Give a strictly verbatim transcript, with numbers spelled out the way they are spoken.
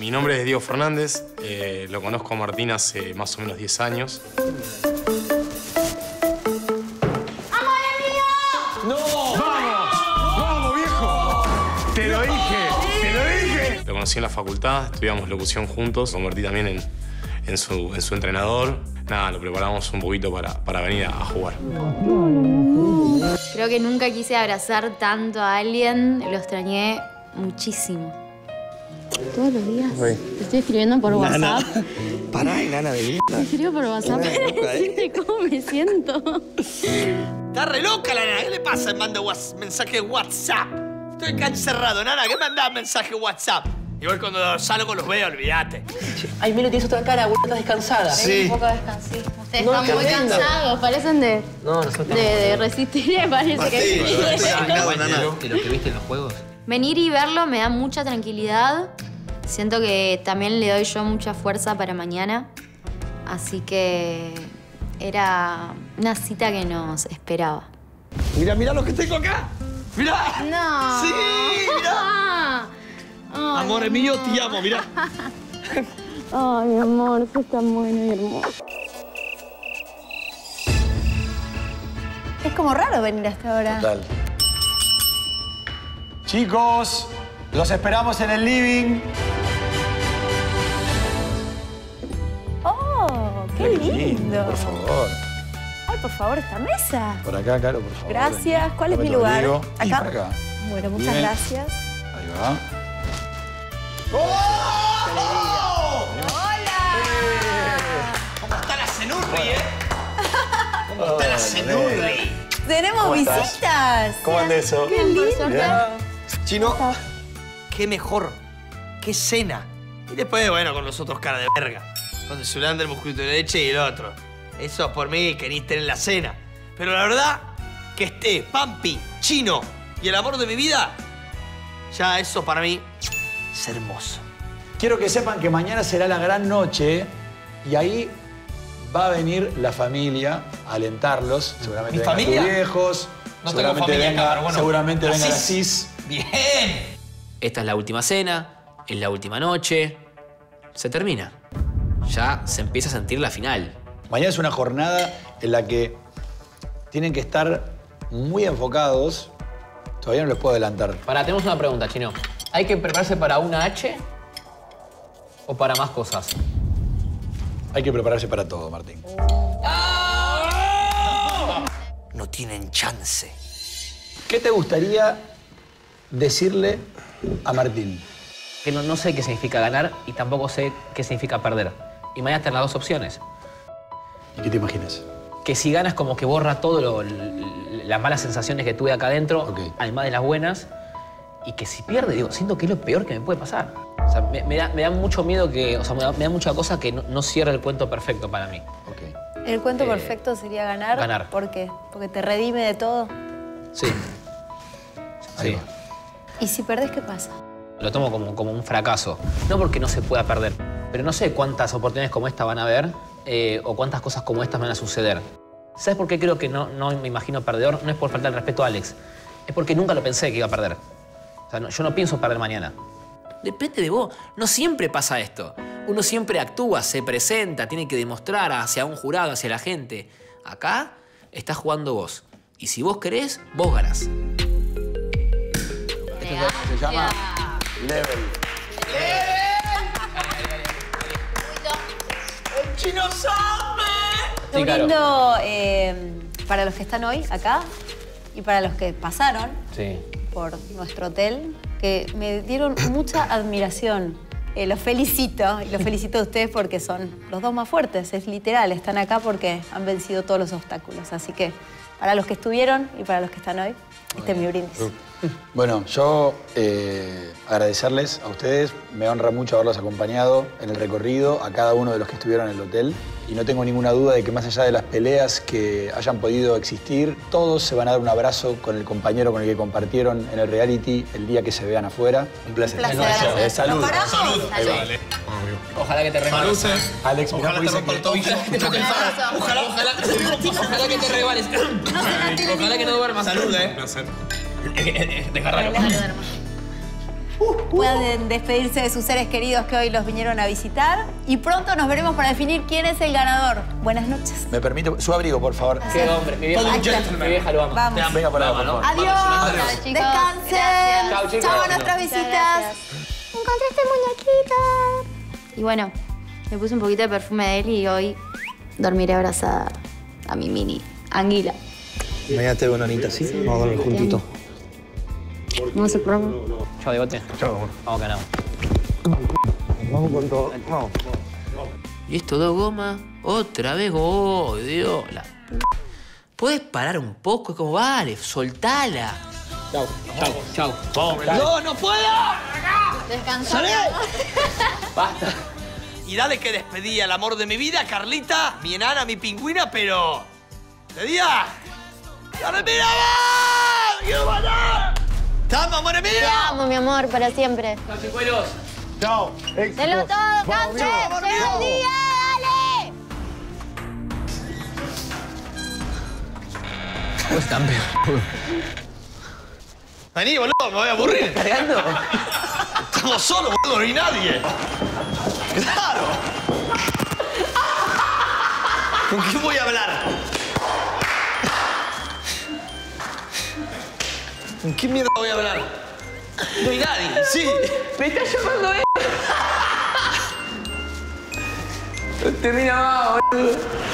Mi nombre es Diego Fernández, eh, lo conozco a Martín hace más o menos diez años. ¡No! ¡Vamos! ¡Vamos, viejo! ¡Te lo dije! ¡Te lo dije! Lo conocí en la facultad, estudiamos locución juntos, lo convertí también en, en, su, en su entrenador. Nada, lo preparamos un poquito para, para venir a, a jugar. Creo que nunca quise abrazar tanto a alguien, lo extrañé muchísimo. Todos los días Uy. te estoy escribiendo por Nana. WhatsApp. Pará, enana de mierda. Te escribo por WhatsApp para decirte cómo me siento. Está re loca la nana. ¿Qué le pasa? Me manda mensaje de WhatsApp. Estoy acá encerrado, nana. ¿Qué mandás mensaje de WhatsApp? Igual cuando salgo los veo, olvídate. Ay, Melo, tienes otra cara, güey. Estás descansada. Sí. Un poco descansí. Ustedes No, están muy tremendo. cansados, parecen de, No, nosotros de, de resistir, parece Martín, que yo estoy sí. indignado, nana. ¿De lo que viste en los juegos? Venir y verlo me da mucha tranquilidad. Siento que también le doy yo mucha fuerza para mañana. Así que era una cita que nos esperaba. Mira, mira lo que tengo acá. Mira. No. Sí, mira. Ay, Amor mío, te amo, mira. Ay, mi amor, sos tan bueno y hermoso. Es como raro venir hasta ahora. Total. Chicos, los esperamos en el living. ¡Oh, qué lindo! Por favor. Ay, por favor, esta mesa. Por acá, Caro, por favor. Gracias. ¿Cuál es mi Dame tu lugar? abrigo. Y ¿Acá? por acá. Bueno, muchas Bien. gracias. Ahí va. ¿Cómo está la cenurri, eh? ¿Cómo está la cenurri? ¡Tenemos ¿Cómo estás? visitas! ¿Cómo anda eso? ¡Qué lindo! Chino, qué mejor, qué cena. Y después, bueno, con los otros cara de verga. Con el Zulander, el musculito de leche y el otro. Eso por mí querís tener la cena. Pero la verdad, que esté Pampi, Chino y el amor de mi vida, ya eso para mí es hermoso. Quiero que sepan que mañana será la gran noche y ahí va a venir la familia a alentarlos. Seguramente ¿Mi vengan familia? tus viejos. No tengo seguramente familia venga, acá, pero bueno. seguramente venga la Asís. Cis. ¡Bien! Esta es la última cena, es la última noche. Se termina. Ya se empieza a sentir la final. Mañana es una jornada en la que tienen que estar muy enfocados. Todavía no les puedo adelantar. Pará, tenemos una pregunta, Chino. ¿Hay que prepararse para una H o para más cosas? Hay que prepararse para todo, Martín. No tienen chance. ¿Qué te gustaría decirle a Martín? Que no, no sé qué significa ganar y tampoco sé qué significa perder. Y mañana están las dos opciones. ¿Y qué te imaginas? Que si ganas como que borra todo lo, las malas sensaciones que tuve acá adentro, Ok. además de las buenas. Y que si pierde, digo, siento que es lo peor que me puede pasar. O sea, me, me da, me da mucho miedo que, o sea, me da, me da mucha cosa que no, no cierre el cuento perfecto para mí. Ok. El cuento Eh, perfecto sería ganar. ganar. ¿Por qué? Porque te redime de todo. Sí. Ahí Sí. va. ¿Y si perdés, qué pasa? Lo tomo como, como un fracaso. No porque no se pueda perder, pero no sé cuántas oportunidades como esta van a haber eh, o cuántas cosas como estas van a suceder. ¿Sabes por qué creo que no, no me imagino perdedor? No es por faltar el respeto a Alex. Es porque nunca lo pensé que iba a perder. O sea, no, yo no pienso perder mañana. Depende de vos. No siempre pasa esto. Uno siempre actúa, se presenta, tiene que demostrar hacia un jurado, hacia la gente. Acá estás jugando vos. Y si vos querés, vos ganás. Esto se llama level. ¡El Chino sabe! Lo Sí, claro. lindo eh, para los que están hoy acá y para los que pasaron Sí. por nuestro hotel, que me dieron mucha admiración. Eh, los felicito y los felicito a ustedes porque son los dos más fuertes, es literal, están acá porque han vencido todos los obstáculos. Así que para los que estuvieron y para los que están hoy, este es mi brindis. Bueno, yo eh, agradecerles a ustedes. Me honra mucho haberlos acompañado en el recorrido, a cada uno de los que estuvieron en el hotel. Y no tengo ninguna duda de que más allá de las peleas que hayan podido existir, todos se van a dar un abrazo con el compañero con el que compartieron en el reality el día que se vean afuera. Un placer. Un placer. Eh, salud. ¿Nos paramos? Salud. Salud. Vale. Ojalá que te resbales. Salud, Alex, mirá, Ojalá pues te dice rompa el que- tobillo. Ojalá, ojalá, Ojalá que te resbales. Ojalá que no duermas. Salud, eh. Un placer. Desgarralo. Dale, dale, dale. puedan despedirse de sus seres queridos que hoy los vinieron a visitar. Y pronto nos veremos para definir quién es el ganador. Buenas noches. ¿Me permite? Su abrigo, por favor. Qué hombre, mi vieja, Todo un mi gentleman. vieja lo ama. Vamos. Venga por acá, por favor. Adiós. Chao, chicos. Descansen. Gracias. Chao, chicos. Chao a nuestras Muchas visitas. gracias. Encontré este muñequito. Y bueno, me puse un poquito de perfume de él y hoy dormiré abrazada a mi mini anguila. Mañana te veo, nanita, ¿sí? Vamos a dormir juntito. ¿Cómo se programa? Chao, Digote. Chao. Vamos, ganamos. Vamos con todo. Vamos. Y esto dos gomas, otra vez, oh, Dios. La... ¿Puedes parar un poco? Es como, vale, soltala. Chao, chao, chao. ¡No, no puedo! Descansar. Basta. Y dale que despedí al amor de mi vida, Carlita, mi enana, mi pingüina, pero... ¡Te diga! ¡Dale, mira, va! ¡Quiero matar! ¡Te amo, amor mío! Te amo, mi amor, para siempre. Chao, chicuelos. Chao. ¡Denlo todo, Cance! ¡Llega el día! ¡Dale! Pues tan peor. Vení, boludo, me voy a aburrir. ¿Cargando? Estamos solos, boludo, no hay nadie. ¡Claro! ¿Con quién voy a hablar? ¿Con quién mierda voy a hablar? No hay nadie, sí. ¡Me está llamando él! No termina más, boludo.